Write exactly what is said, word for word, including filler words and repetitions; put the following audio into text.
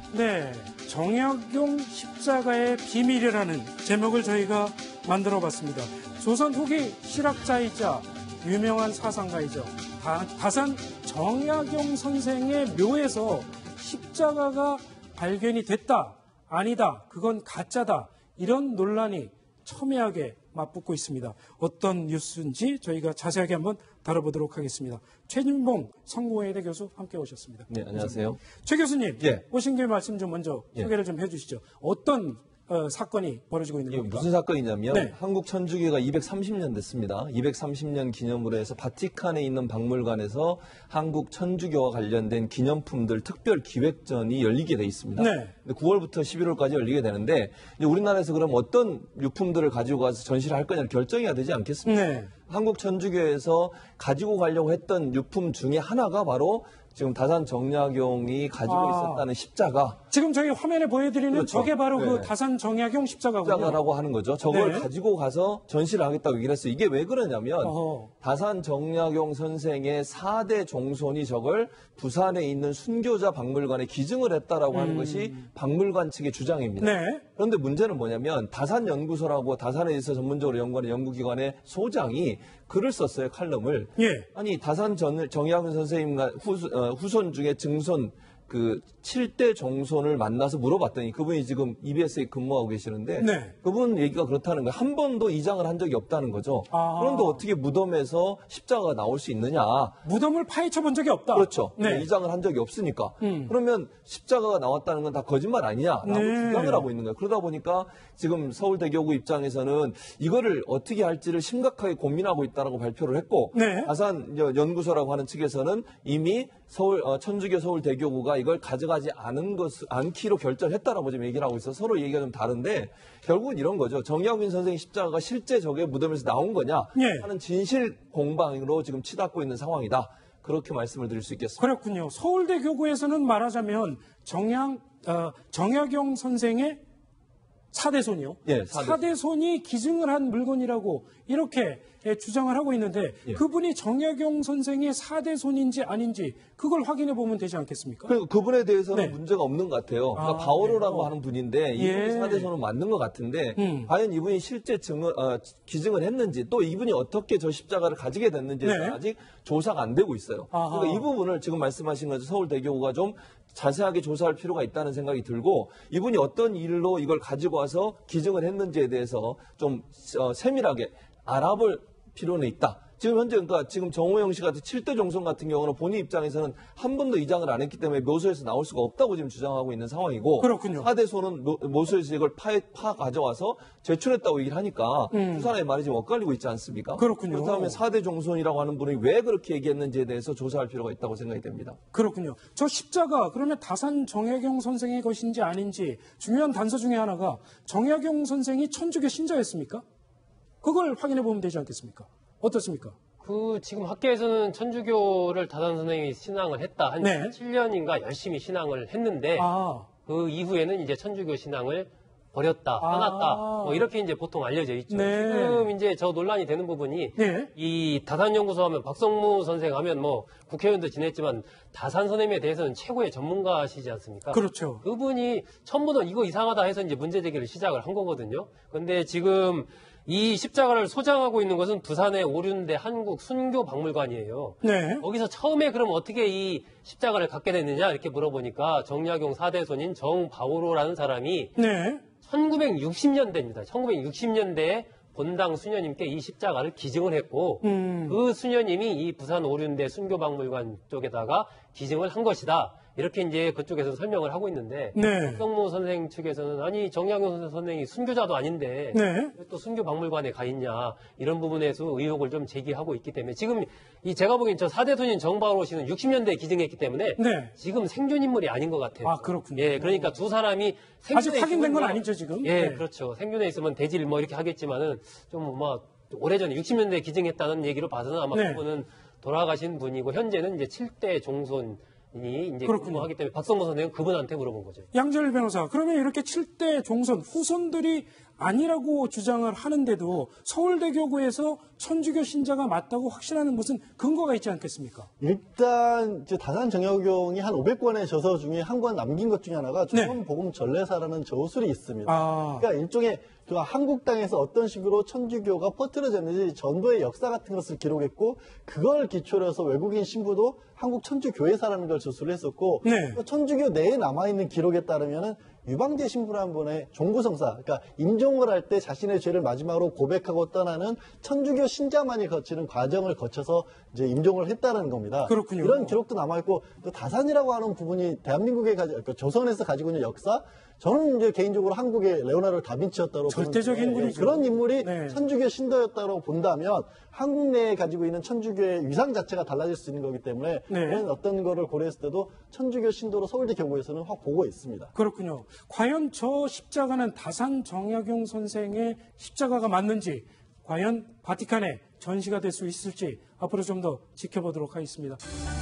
네, 정약용 십자가의 비밀이라는 제목을 저희가 만들어봤습니다. 조선 후기 실학자이자 유명한 사상가이죠. 다, 다산 정약용 선생의 묘에서 십자가가 발견이 됐다, 아니다, 그건 가짜다, 이런 논란이 첨예하게 맞붙고 있습니다. 어떤 뉴스인지 저희가 자세하게 한번 다뤄보도록 하겠습니다. 최진봉 성공회대 교수 함께 오셨습니다. 네, 안녕하세요. 최 교수님, 예. 오신 김에 말씀 좀 먼저 예. 소개를 좀 해주시죠. 어떤 어, 사건이 벌어지고 있는 이게 겁니까? 무슨 사건이냐면 네. 한국 천주교가 이백삼십 년 됐습니다. 이백삼십 년 기념으로 해서 바티칸에 있는 박물관에서 한국 천주교와 관련된 기념품들 특별 기획전이 열리게 돼 있습니다. 네. 구월부터 십일월까지 열리게 되는데 이제 우리나라에서 그럼 어떤 유품들을 가지고 가서 전시를 할 거냐를 결정해야 되지 않겠습니까? 네. 한국 천주교에서 가지고 가려고 했던 유품 중에 하나가 바로 지금 다산 정약용이 가지고 아. 있었다는 십자가. 지금 저희 화면에 보여드리는 그렇죠. 저게 바로 네. 그 다산 정약용 십자가군요. 십자가라고 하는 거죠. 저걸 네. 가지고 가서 전시를 하겠다고 얘기를 했어요. 이게 왜 그러냐면 어허. 다산 정약용 선생의 사 대 종손이 저걸 부산에 있는 순교자 박물관에 기증을 했다라고 하는 음. 것이 박물관 측의 주장입니다. 네. 그런데 문제는 뭐냐면 다산연구소라고 다산에 있어 전문적으로 연구하는 연구기관의 소장이 글을 썼어요. 칼럼을. 예. 아니 다산 전, 정약용 선생님과 후, 어, 후손 중에 증손 그 칠 대 종손을 만나서 물어봤더니 그분이 지금 이비에스에 근무하고 계시는데 네. 그분 얘기가 그렇다는 거예요. 한 번도 이장을 한 적이 없다는 거죠. 아. 그런데 어떻게 무덤에서 십자가가 나올 수 있느냐. 무덤을 파헤쳐 본 적이 없다. 그렇죠. 네. 이장을 한 적이 없으니까. 음. 그러면 십자가가 나왔다는 건 다 거짓말 아니냐라고 네. 주장을 하고 있는 거예요. 그러다 보니까 지금 서울대교구 입장에서는 이거를 어떻게 할지를 심각하게 고민하고 있다라고 발표를 했고 네. 다산 연구소라고 하는 측에서는 이미 서울 어, 천주교 서울대교구가 이걸 가져가지 않은 것 않기로 결정했다라고 지금 얘기를 하고 있어. 서로 얘기가 좀 다른데 결국은 이런 거죠. 정약용 선생의 십자가가 실제 저게 무덤에서 나온 거냐 예. 하는 진실 공방으로 지금 치닫고 있는 상황이다. 그렇게 말씀을 드릴 수 있겠습니다. 그렇군요. 서울대 교구에서는 말하자면 정양, 어, 정약용 선생의 사대손이요. 예, 사대손. 사대손이 기증을 한 물건이라고 이렇게 예, 주장을 하고 있는데 예. 그분이 정약용 선생의 사대손인지 아닌지 그걸 확인해 보면 되지 않겠습니까? 그리고 그분에 대해서는 네. 문제가 없는 것 같아요. 그러니까 아, 바오로라고 네. 하는 분인데 이분이 예. 사대손은 맞는 것 같은데 음. 과연 이분이 실제 증을, 어, 기증을 했는지 또 이분이 어떻게 저 십자가를 가지게 됐는지에 네. 아직 조사가 안 되고 있어요. 아하. 그러니까 이 부분을 지금 말씀하신 것처럼 서울대교구가 좀 자세하게 조사할 필요가 있다는 생각이 들고 이분이 어떤 일로 이걸 가지고 와서 기증을 했는지에 대해서 좀 어, 세밀하게 알아볼 필요는 있다. 지금 현재 그러니까 지금 정호영 씨 같은 칠 대 종손 같은 경우는 본인 입장에서는 한 번도 이장을 안 했기 때문에 묘소에서 나올 수가 없다고 지금 주장하고 있는 상황이고 그렇군요. 사 대손은 묘소에서 이걸 파, 파 가져와서 제출했다고 얘기를 하니까 음. 두 사람의 말이 지금 엇갈리고 있지 않습니까? 그렇군요. 그렇다면 사 대 종손이라고 하는 분이 왜 그렇게 얘기했는지에 대해서 조사할 필요가 있다고 생각이 됩니다. 그렇군요. 저 십자가 그러면 다산 정약용 선생의 것인지 아닌지 중요한 단서 중에 하나가 정약용 선생이 천주교 신자였습니까? 그걸 확인해 보면 되지 않겠습니까? 어떻습니까? 그 지금 학계에서는 천주교를 다산 선생님이 신앙을 했다. 한 네. 칠 년인가 열심히 신앙을 했는데 아, 그 이후에는 이제 천주교 신앙을 버렸다, 아. 떠났다. 뭐 이렇게 이제 보통 알려져 있죠. 네. 지금 이제 저 논란이 되는 부분이 네. 이 다산연구소 하면 박성무 선생 하면 뭐 국회의원도 지냈지만 다산 선생님에 대해서는 최고의 전문가시지 않습니까? 그렇죠. 그분이 처음부터 이거 이상하다 해서 이제 문제 제기를 시작을 한 거거든요. 근데 지금 이 십자가를 소장하고 있는 것은 부산의 오륜대 한국 순교 박물관이에요. 네. 거기서 처음에 그럼 어떻게 이 십자가를 갖게 됐느냐 이렇게 물어보니까 정약용 사대손인 정바오로라는 사람이 네. 천구백육십 년대입니다. 천구백육십 년대에 본당 수녀님께 이 십자가를 기증을 했고 음. 그 수녀님이 이 부산 오륜대 순교박물관 쪽에다가 기증을 한 것이다. 이렇게 이제 그쪽에서 설명을 하고 있는데 네. 박성무 선생 측에서는 아니 정약용 선생이 순교자도 아닌데 네. 왜 또 순교박물관에 가 있냐 이런 부분에서 의혹을 좀 제기하고 있기 때문에 지금 이 제가 보기엔 저 사대손인 정바로 씨는 육십 년대에 기증했기 때문에 네. 지금 생존 인물이 아닌 것 같아요. 아, 그렇군요. 예, 그러니까 두 사람이 아직 생존에 확인된 있으면 건 뭐- 아니죠, 지금? 예, 네. 그렇죠. 생존에 있으면 대질 뭐 이렇게 하겠지만은 좀 뭐 오래전에 육십 년대에 기증했다는 얘기로 봐서는 아마 네. 그분은 돌아가신 분이고 현재는 이제 칠 대 종손이 이제 그렇군요. 근무하기 때문에 박성모 선생은 그분한테 물어본 거죠. 양재열 변호사, 그러면 이렇게 칠 대 종손, 후손들이 아니라고 주장을 하는데도 서울대교구에서 천주교 신자가 맞다고 확신하는 무슨 근거가 있지 않겠습니까? 일단 이제 다산 정약용이 한 오백 권의 저서 중에 한 권 남긴 것 중에 하나가 조선복음 전례사라는 저술이 있습니다. 아. 그러니까 일종의 그 한국 땅에서 어떤 식으로 천주교가 퍼뜨려졌는지 전도의 역사 같은 것을 기록했고 그걸 기초로 해서 외국인 신부도 한국 천주교회사라는 걸 저술을 했었고 네. 또 천주교 내에 남아있는 기록에 따르면은 유방제 신부를 한 번에 종구성사, 그러니까 임종을 할 때 자신의 죄를 마지막으로 고백하고 떠나는 천주교 신자만이 거치는 과정을 거쳐서 이제 임종을 했다는 겁니다. 그렇군요. 이런 기록도 남아있고 또 다산이라고 하는 부분이 대한민국에 가지, 그러니까 조선에서 가지고 있는 역사, 저는 이제 개인적으로 한국의 레오나르도 다빈치였다고 절대적인 보는데 인물이죠. 그런 인물이 네. 천주교 신도였다고 본다면 한국 내에 가지고 있는 천주교의 위상 자체가 달라질 수 있는 거기 때문에 네. 그런 어떤 거를 고려했을 때도 천주교 신도로 서울대 교구에서는 확 보고 있습니다. 그렇군요. 과연 저 십자가는 다산 정약용 선생의 십자가가 맞는지, 과연 바티칸에 전시가 될 수 있을지 앞으로 좀 더 지켜보도록 하겠습니다.